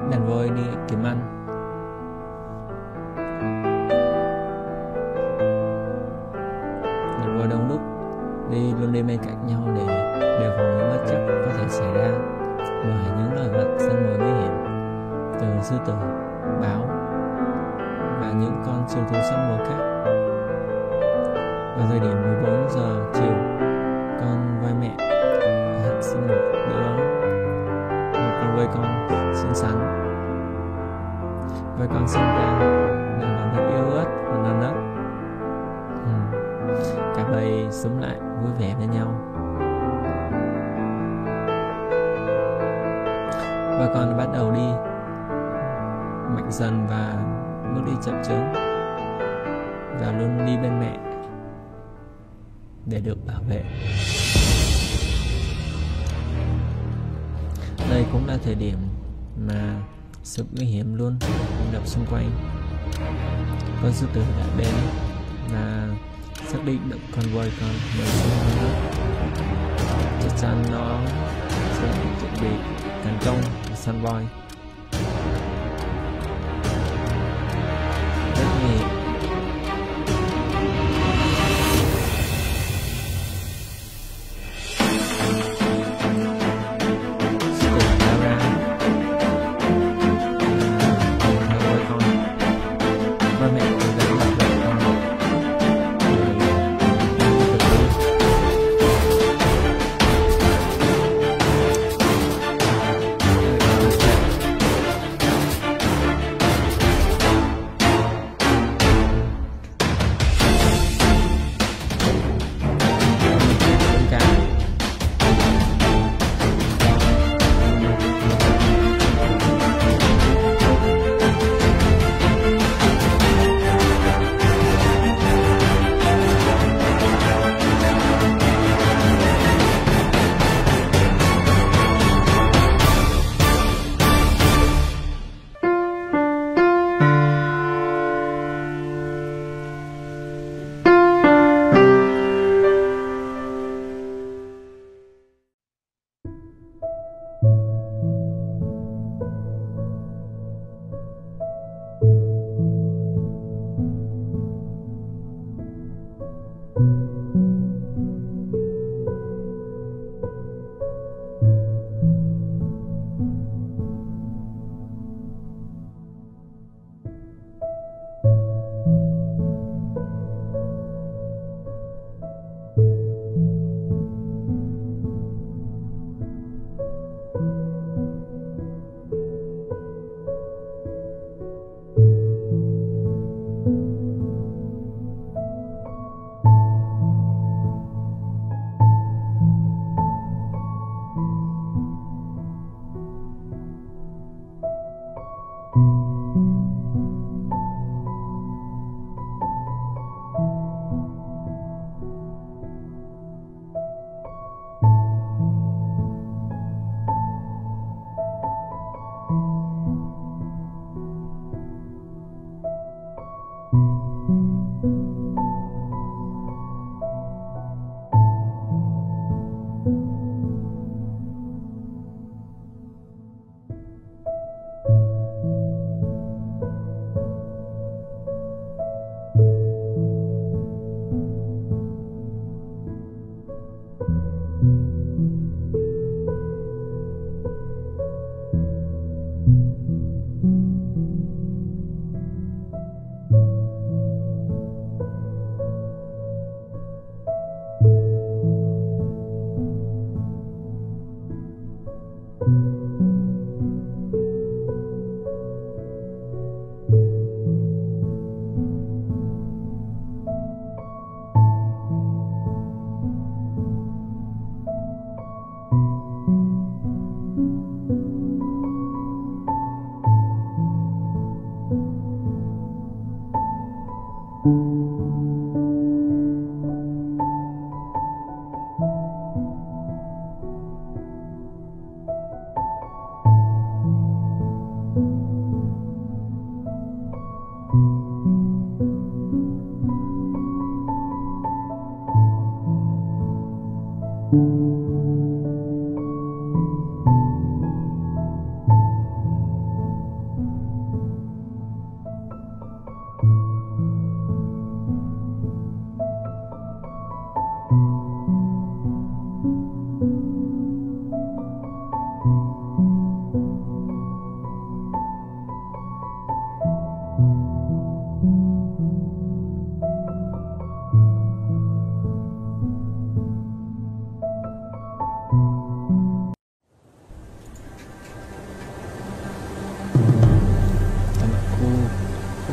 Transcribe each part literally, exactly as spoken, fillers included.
đàn voi đi kiếm ăn. Đàn voi đông đúc đi luôn đi bên cạnh nhau để đề phòng những bất trắc có thể xảy ra bởi những loài vật săn mồi nguy hiểm từ sư tử, báo và những con siêu thú săn mồi khác. Vào thời điểm mười bốn giờ chiều, con voi mẹ hạnh sinh một đứa một con voi con xinh xắn. Voi con sinh ra đang còn rất yếu ớt và non nớt. Ừ. Cả bầy sống lại vui vẻ với nhau. Voi con bắt đầu đi mạnh dần và bước đi chậm chững và luôn đi bên mẹ để được bảo vệ. Đây cũng là thời điểm mà sự nguy hiểm luôn hoạt động xung quanh. Con sư tử đã đến và xác định được con voi con mới sinh ra. Chắc chắn nó sẽ chuẩn bị tấn công và săn voi. Rất nguy hiểm.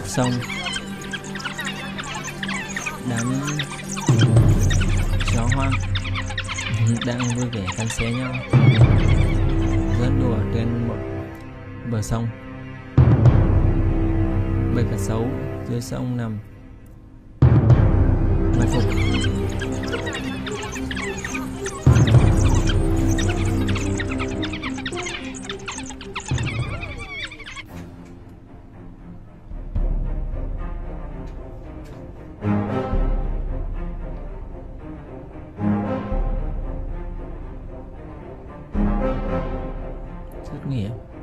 sông, đám chó hoang đang vui vẻ cắn xé nhau, dẫn đùa trên một bờ sông. Bầy cá sấu dưới sông nằm mai phục. Rất nguy hiểm.